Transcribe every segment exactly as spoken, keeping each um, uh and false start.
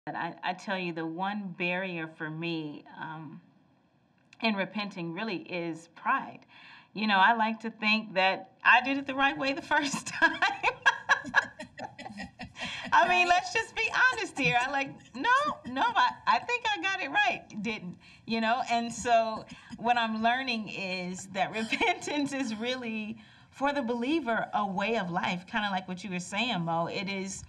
I, I tell you, the one barrier for me um, in repenting really is pride. You know, I like to think that I did it the right way the first time. I mean, let's just be honest here. I like, no, no, I, I think I got it right. Didn't, you know? And so what I'm learning is that repentance is really, for the believer, a way of life, kind of like what you were saying, Mo. It is,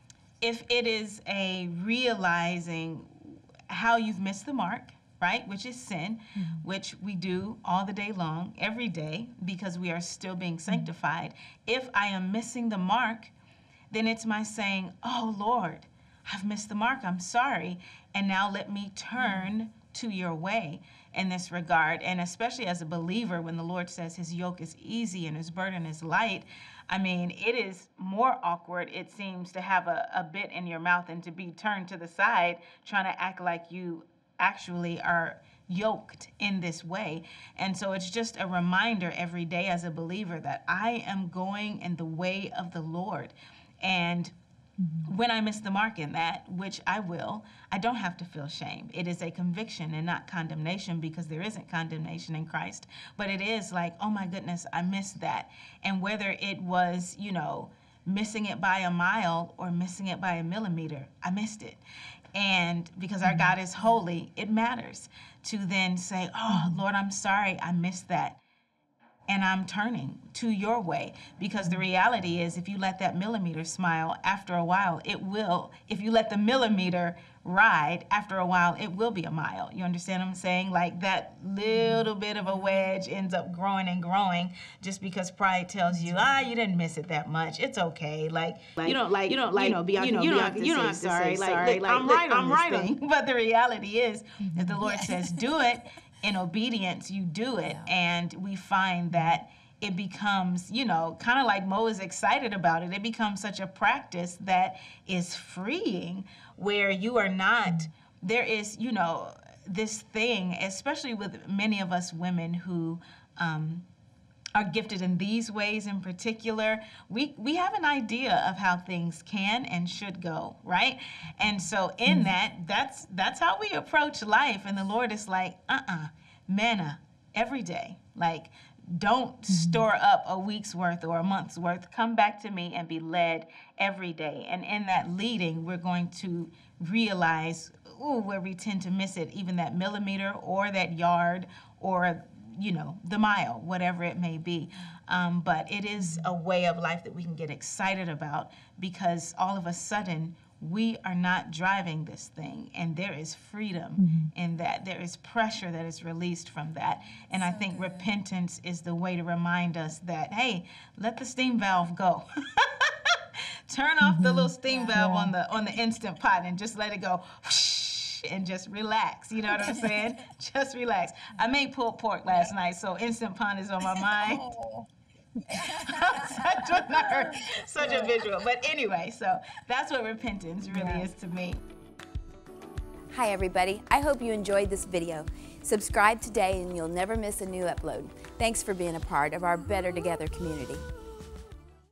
if it is a realizing how you've missed the mark, right, which is sin, mm-hmm. which we do all the day long, every day, because we are still being sanctified. Mm-hmm. If I am missing the mark, then it's my saying, oh, Lord, I've missed the mark. I'm sorry. And now let me turn mm-hmm. to your way in this regard. And especially as a believer, when the Lord says his yoke is easy and his burden is light, I mean, it is more awkward, it seems, to have a, a bit in your mouth and to be turned to the side trying to act like you actually are yoked in this way. And so it's just a reminder every day as a believer that I am going in the way of the Lord. And mm-hmm. when I miss the mark in that, which I will, I don't have to feel shame. It is a conviction and not condemnation, because there isn't condemnation in Christ. But it is like, oh my goodness, I missed that. And whether it was, you know, missing it by a mile or missing it by a millimeter, I missed it. And because our God is holy, it matters to then say, oh, Lord, I'm sorry, I missed that. And I'm turning to your way, because the reality is, if you let that millimeter smile, after a while, it will, if you let the millimeter ride, after a while, it will be a mile. You understand what I'm saying? Like, that little bit of a wedge ends up growing and growing just because pride tells you, ah, you didn't miss it that much. It's okay. Like, like you don't like, you don't like, you know, Bianca, you, know, you don't Bianca, have to you don't say have to sorry. say Like, sorry. look, Like, I'm look, right on I'm this right on thing. But the reality is, if the Lord says do it, in obedience, you do it. And we find that it becomes, you know, kind of like Mo is excited about it. It becomes such a practice that is freeing, where you are not, there is, you know, this thing, especially with many of us women who um, are gifted in these ways in particular, we, we have an idea of how things can and should go, right? And so in that, that's, that's how we approach life. And the Lord is like, uh-uh, manna every day. Like, don't store up a week's worth or a month's worth. Come back to me and be led every day. And in that leading, we're going to realize, ooh, where we tend to miss it, even that millimeter or that yard or, you know, the mile, whatever it may be. Um, but it is a way of life that we can get excited about, because all of a sudden, we are not driving this thing, and there is freedom mm-hmm. in that. There is pressure that is released from that. And so I think good. Repentance is the way to remind us that, hey, let the steam valve go. Turn off mm-hmm. the little steam yeah. valve on the on the Instant Pot and just let it go whoosh, and just relax. You know what I'm saying? Just relax. I made pulled pork last yeah. night, so Instant Pot is on my mind. Oh. Such a nerd, such a visual. But anyway, so that's what repentance really yeah. is to me. Hi everybody, I hope you enjoyed this video. Subscribe today and you'll never miss a new upload. Thanks for being a part of our Better Together community.